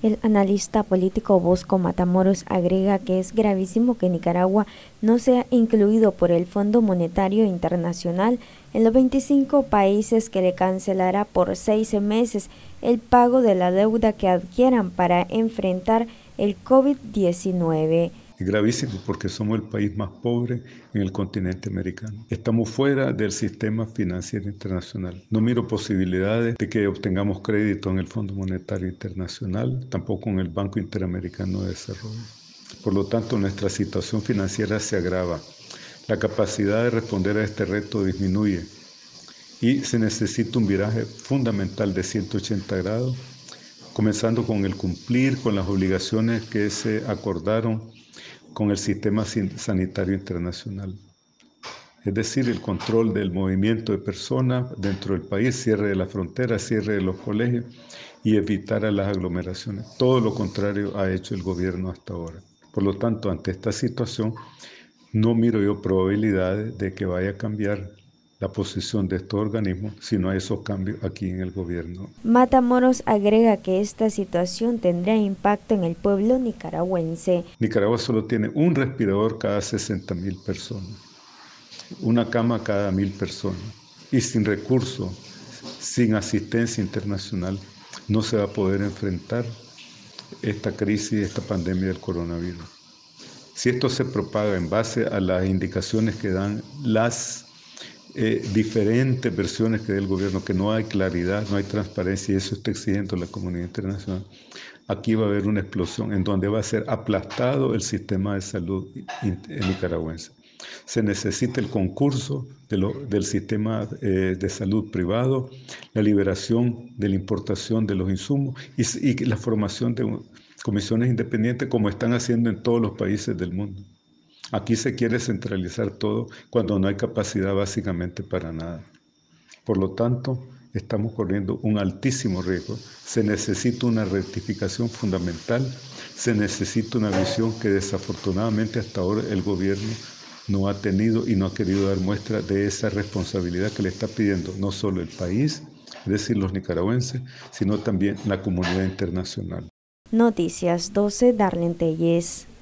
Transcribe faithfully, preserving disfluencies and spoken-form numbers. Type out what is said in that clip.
El analista político Bosco Matamoros agrega que es gravísimo que Nicaragua no sea incluido por el Fondo Monetario Internacional en los veinticinco países que le cancelará por seis meses el pago de la deuda que adquieran para enfrentar el COVID diecinueve. Es gravísimo porque somos el país más pobre en el continente americano. Estamos fuera del sistema financiero internacional. No miro posibilidades de que obtengamos crédito en el Fondo Monetario Internacional, tampoco en el Banco Interamericano de Desarrollo. Por lo tanto, nuestra situación financiera se agrava. La capacidad de responder a este reto disminuye y se necesita un viraje fundamental de ciento ochenta grados, comenzando con el cumplir con las obligaciones que se acordaron con el sistema sanitario internacional. Es decir, el control del movimiento de personas dentro del país, cierre de las fronteras, cierre de los colegios y evitar a las aglomeraciones. Todo lo contrario ha hecho el gobierno hasta ahora. Por lo tanto, ante esta situación, no miro yo probabilidades de que vaya a cambiar la posición de estos organismos si no hay esos cambios aquí en el gobierno. Matamoros agrega que esta situación tendrá impacto en el pueblo nicaragüense. Nicaragua solo tiene un respirador cada sesenta mil personas, una cama cada mil personas, y sin recursos, sin asistencia internacional, no se va a poder enfrentar esta crisis, esta pandemia del coronavirus. Si esto se propaga en base a las indicaciones que dan las eh, diferentes versiones que da el gobierno, que no hay claridad, no hay transparencia, y eso está exigiendo la comunidad internacional, aquí va a haber una explosión en donde va a ser aplastado el sistema de salud nicaragüense. Se necesita el concurso de lo, del sistema eh, de salud privado, la liberación de la importación de los insumos y, y la formación de comisiones independientes como están haciendo en todos los países del mundo. Aquí se quiere centralizar todo cuando no hay capacidad básicamente para nada. Por lo tanto, estamos corriendo un altísimo riesgo. Se necesita una rectificación fundamental, se necesita una visión que desafortunadamente hasta ahora el gobierno no ha tenido y no ha querido dar muestra de esa responsabilidad que le está pidiendo no solo el país, es decir, los nicaragüenses, sino también la comunidad internacional. Noticias doce, Darlene Telles.